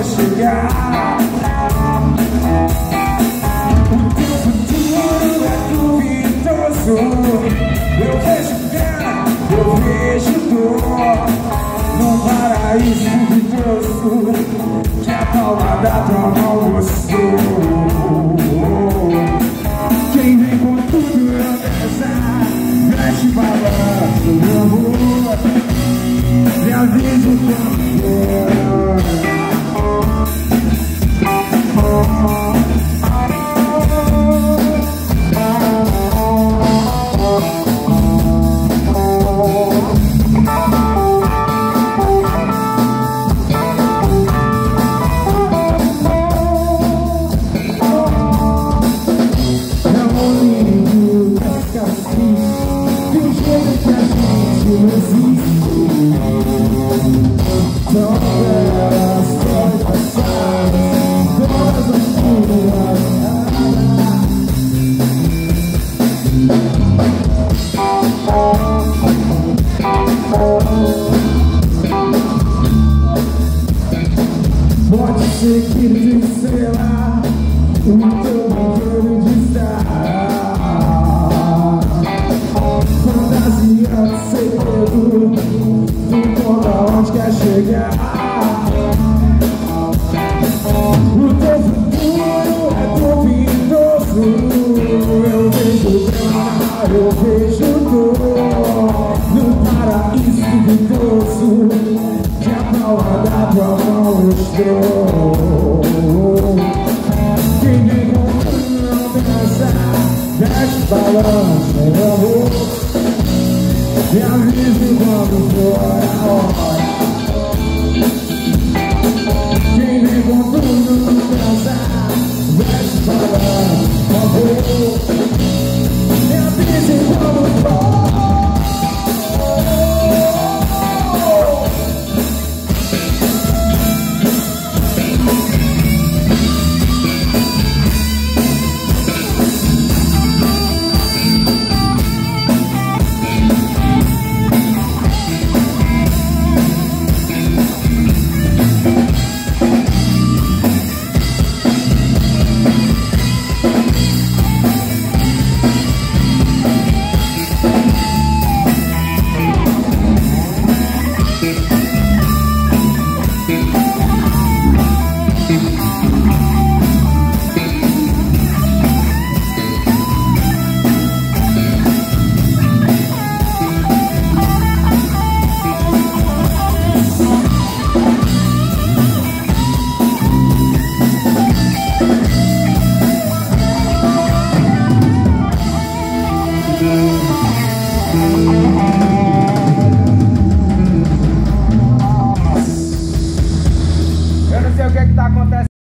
quer chegar. O teu futuro é duvidoso. Eu vejo pena, eu vejo dor, num paraíso duvidoso que a palma da tua mão gostou. Quem vem com tudo é pesar, mexe balanço, meu amor, me avisa quando for. Pode ser que de estrela o teu brinquedo de estar fantasiando segredo, não conta onde quer chegar. O teu futuro é duvidoso. Eu vejo pena, eu vejo dor, no paraíso duvidoso que a palma da tua mão mostrou. Quem vem com tudo não pensar, mexe, balança, meu amor, me avise quando for a hora.